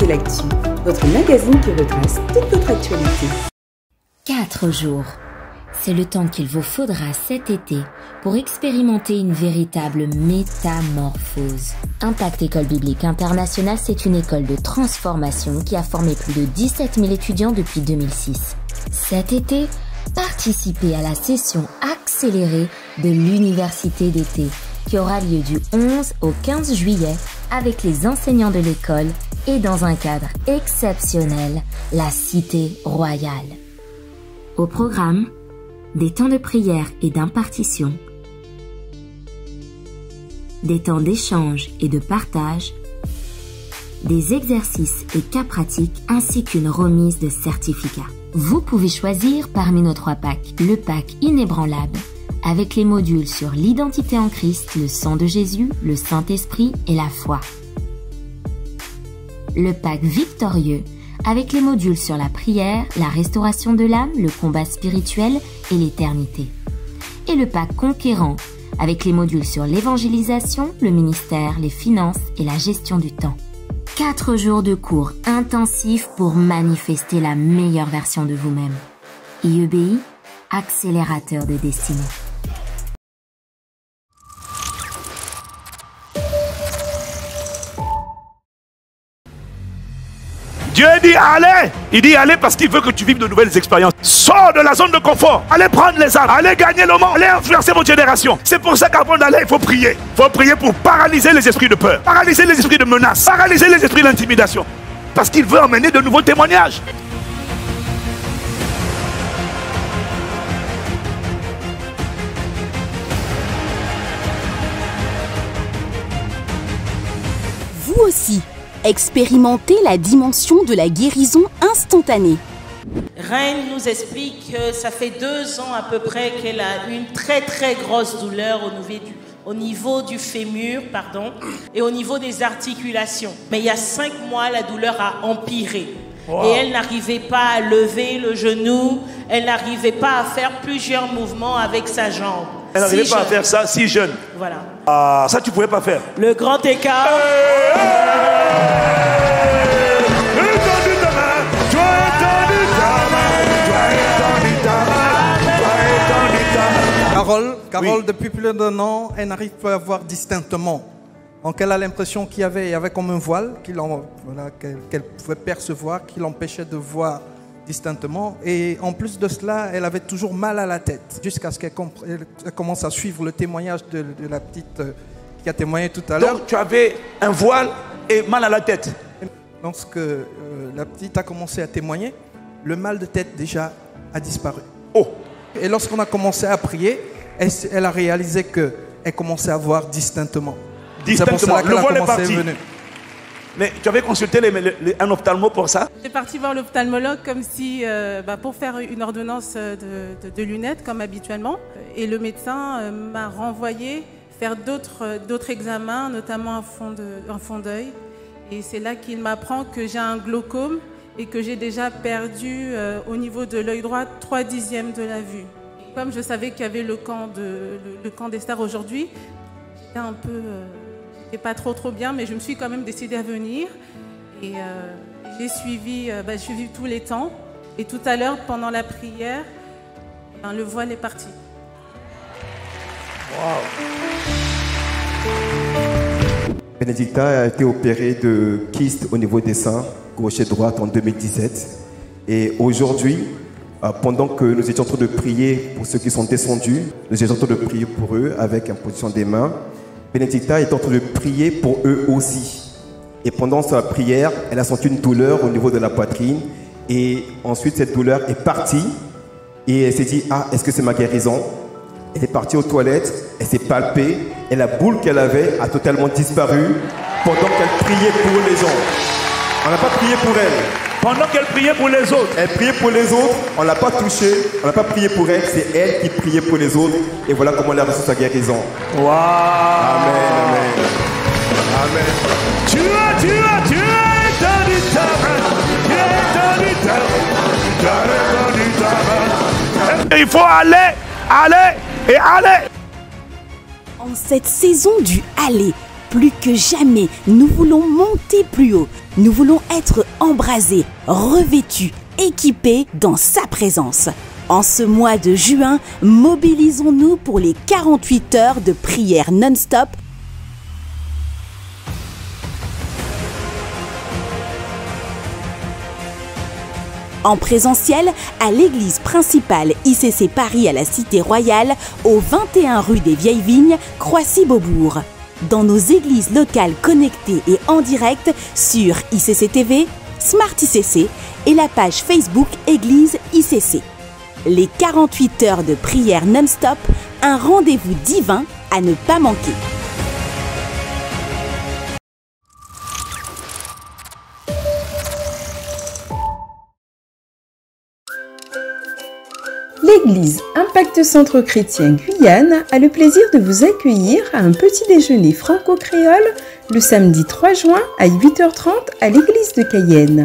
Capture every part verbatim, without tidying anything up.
C'est l'actu, votre magazine qui retrace toute votre actualité. Quatre jours. C'est le temps qu'il vous faudra cet été pour expérimenter une véritable métamorphose. Impact École Biblique Internationale, c'est une école de transformation qui a formé plus de dix-sept mille étudiants depuis deux mille six. Cet été, participez à la session accélérée de l'université d'été qui aura lieu du onze au quinze juillet avec les enseignants de l'école et dans un cadre exceptionnel, la Cité Royale. Au programme, des temps de prière et d'impartition, des temps d'échange et de partage, des exercices et cas pratiques ainsi qu'une remise de certificats. Vous pouvez choisir parmi nos trois packs le pack inébranlable avec les modules sur l'identité en Christ, le sang de Jésus, le Saint-Esprit et la foi. Le pack victorieux avec les modules sur la prière, la restauration de l'âme, le combat spirituel et l'éternité. Et le pack conquérant avec les modules sur l'évangélisation, le ministère, les finances et la gestion du temps. Quatre jours de cours intensifs pour manifester la meilleure version de vous-même. I E B I, accélérateur de destinée. Dieu dit allez, il dit allez parce qu'il veut que tu vives de nouvelles expériences. Sors de la zone de confort, allez prendre les armes, allez gagner le monde, allez influencer votre génération. C'est pour ça qu'avant d'aller, il faut prier. Il faut prier pour paralyser les esprits de peur, paralyser les esprits de menace, paralyser les esprits d'intimidation. Parce qu'il veut emmener de nouveaux témoignages. Vous aussi, expérimentez la dimension de la guérison instantanée. Reine nous explique que ça fait deux ans à peu près qu'elle a une très très grosse douleur au niveau du, au niveau du fémur pardon, et au niveau des articulations. Mais il y a cinq mois, la douleur a empiré. Wow. Et elle n'arrivait pas à lever le genou, elle n'arrivait pas à faire plusieurs mouvements avec sa jambe. Elle n'arrivait si pas jeune. à faire ça si jeune. Voilà. Ah, ça tu pouvais pas faire. Le grand écart. Hey, hey. Carole, Carole oui. Depuis plus d'un an, elle n'arrive pas à voir distinctement. Donc elle a l'impression qu'il y avait, il y avait comme un voile qu'elle voilà, qu'elle, qu'elle pouvait percevoir, qui l'empêchait de voir distinctement. Et en plus de cela, elle avait toujours mal à la tête. Jusqu'à ce qu'elle elle commence à suivre le témoignage de, de la petite euh, qui a témoigné tout à l'heure. Donc tu avais un voile et mal à la tête. Lorsque euh, la petite a commencé à témoigner, le mal de tête déjà a disparu. Oh. Et lorsqu'on a commencé à prier, elle, elle a réalisé qu'elle commençait à voir distinctement. Distinctement, le voile est parti. Venir. Mais tu avais consulté les, les, les, un ophtalmo pour ça? J'ai parti voir l'ophtalmologue comme si, euh, bah, pour faire une ordonnance de, de, de lunettes comme habituellement. Et le médecin euh, m'a renvoyé faire d'autres d'autres examens, notamment un fond de, un fond d'œil. Et c'est là qu'il m'apprend que j'ai un glaucome et que j'ai déjà perdu euh, au niveau de l'œil droit trois dixièmes de la vue. Comme je savais qu'il y avait le camp, de, le, le camp des stars aujourd'hui, j'étais un peu... Euh, j'étais pas trop trop bien, mais je me suis quand même décidée à venir. Et euh, j'ai suivi, euh, bah, j'ai suivi tous les temps. Et tout à l'heure, pendant la prière, ben, le voile est parti. Wow. Benedicta a été opérée de kyste au niveau des seins, gauche et droite, en deux mille dix-sept. Et aujourd'hui, pendant que nous étions en train de prier pour ceux qui sont descendus, nous étions en train de prier pour eux avec imposition des mains. Benedicta est en train de prier pour eux aussi. Et pendant sa prière, elle a senti une douleur au niveau de la poitrine. Et ensuite, cette douleur est partie. Et elle s'est dit, ah, est-ce que c'est ma guérison? Elle est partie aux toilettes, elle s'est palpée. Et la boule qu'elle avait a totalement disparu pendant qu'elle priait pour les gens. On n'a pas prié pour elle. Pendant qu'elle priait pour les autres. Elle priait pour les autres, on ne l'a pas touchée, on n'a pas prié pour elle, c'est elle qui priait pour les autres. Et voilà comment elle a reçu sa guérison. Wow. Amen, amen. Amen. Tu as, tu as, tu es dans du tabac. Tu es dans du tabac. Il faut aller, aller et aller. En cette saison du aller, Plus que jamais, nous voulons monter plus haut. Nous voulons être embrasés, revêtus, équipés dans sa présence. En ce mois de juin, mobilisons-nous pour les quarante-huit heures de prière non-stop. En présentiel, à l'église principale I C C Paris à la Cité Royale, au vingt et un rue des Vieilles Vignes, Croissy-Beaubourg. Dans nos églises locales connectées et en direct sur I C C T V, Smart I C C et la page Facebook Église I C C. Les quarante-huit heures de prière non-stop, un rendez-vous divin à ne pas manquer. L'église Impact Centre Chrétien Guyane a le plaisir de vous accueillir à un petit déjeuner franco-créole le samedi trois juin à huit heures trente à l'église de Cayenne.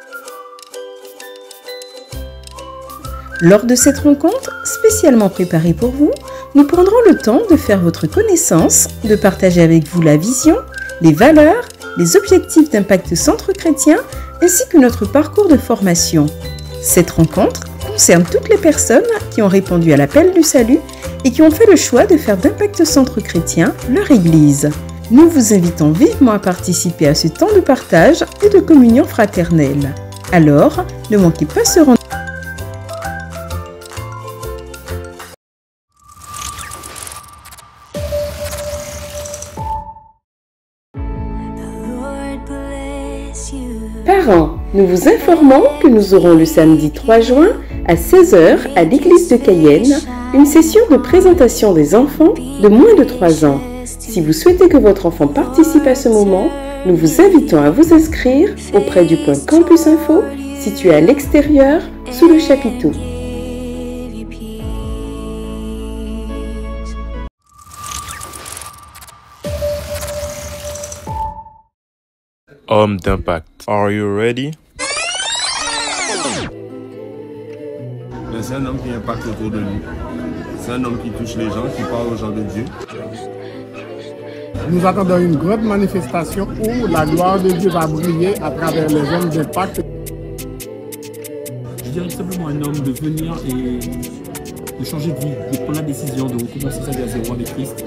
Lors de cette rencontre, spécialement préparée pour vous, nous prendrons le temps de faire votre connaissance, de partager avec vous la vision, les valeurs, les objectifs d'Impact Centre Chrétien ainsi que notre parcours de formation. Cette rencontre concerne toutes les personnes qui ont répondu à l'appel du salut et qui ont fait le choix de faire d'Impact Centre Chrétien leur église. Nous vous invitons vivement à participer à ce temps de partage et de communion fraternelle. Alors, ne manquez pas ce rendez-vous. Parents, nous vous informons que nous aurons le samedi trois juin à seize heures à l'église de Cayenne une session de présentation des enfants de moins de trois ans. Si vous souhaitez que votre enfant participe à ce moment, nous vous invitons à vous inscrire auprès du point Campus Info situé à l'extérieur sous le chapiteau. Homme d'impact. Are you ready? C'est un homme qui impacte autour de lui. C'est un homme qui touche les gens, qui parle aux gens de Dieu. Nous attendons une grande manifestation où la gloire de Dieu va briller à travers les hommes d'impact. Je dirais simplement un homme de venir et de changer de vie, de prendre la décision de recommencer sa vie à zéro avec Christ.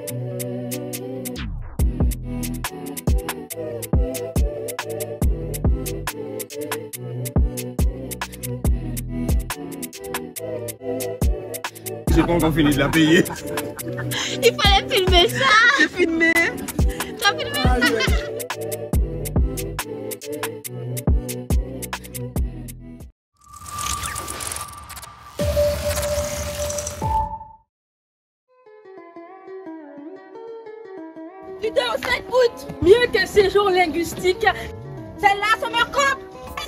J'ai pas encore fini de la payer. Il fallait filmer ça. J'ai filmé. T'as filmé ça. Vidéo cinq août, mieux que séjour linguistique. Celle-là, ça me coupe.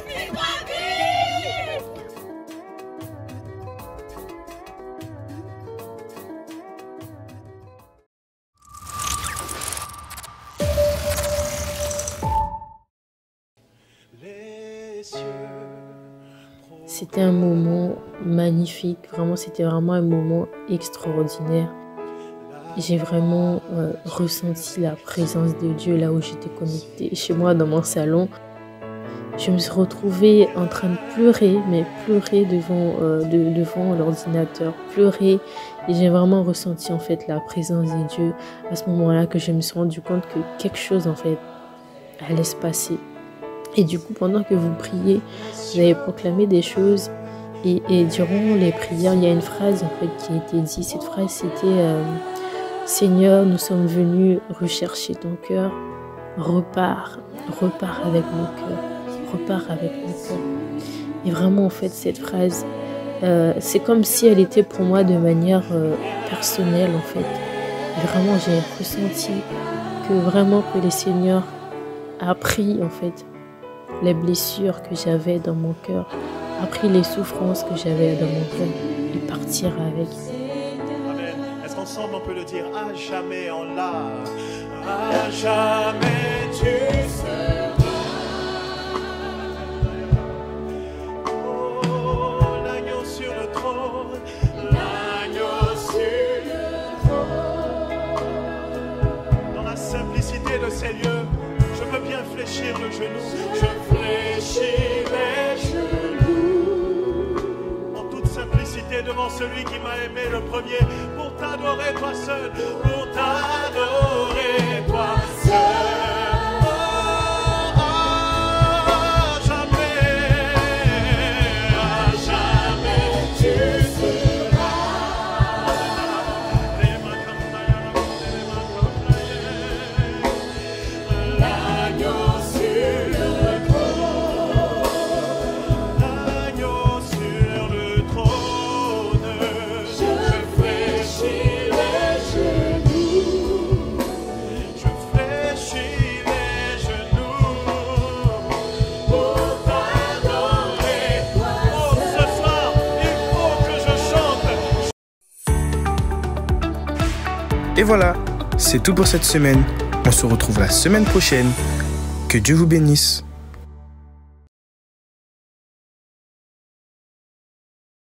C'était un moment magnifique, vraiment c'était vraiment un moment extraordinaire. J'ai vraiment euh, ressenti la présence de Dieu là où j'étais connectée. Chez moi dans mon salon, je me suis retrouvée en train de pleurer, mais pleurer devant, euh, de, devant l'ordinateur, pleurer. Et j'ai vraiment ressenti en fait la présence de Dieu à ce moment-là que je me suis rendu compte que quelque chose en fait allait se passer. Et du coup, pendant que vous priez, vous avez proclamé des choses. Et, et durant les prières, il y a une phrase en fait qui a été dite. Cette phrase, c'était euh, « Seigneur, nous sommes venus rechercher ton cœur. Repars, repars avec mon cœur. Repars avec mon cœur. » Et vraiment, en fait, cette phrase, euh, c'est comme si elle était pour moi de manière euh, personnelle, en fait. Et vraiment, j'ai ressenti que vraiment que le Seigneur a pris, en fait, les blessures que j'avais dans mon cœur, a pris les souffrances que j'avais dans mon cœur et partir avec. Amen. Est-ce qu'ensemble on peut le dire? À jamais on l'a, à jamais tu seras. Oh, l'agneau sur le trône, l'agneau sur le trône. Dans la simplicité l'intimité de ces lieux, je veux bien fléchir le genou. Je fléchis les genoux en toute simplicité devant celui qui m'a aimé le premier, pour t'adorer toi seul, pour t'adorer toi seul. Et voilà, c'est tout pour cette semaine. On se retrouve la semaine prochaine. Que Dieu vous bénisse.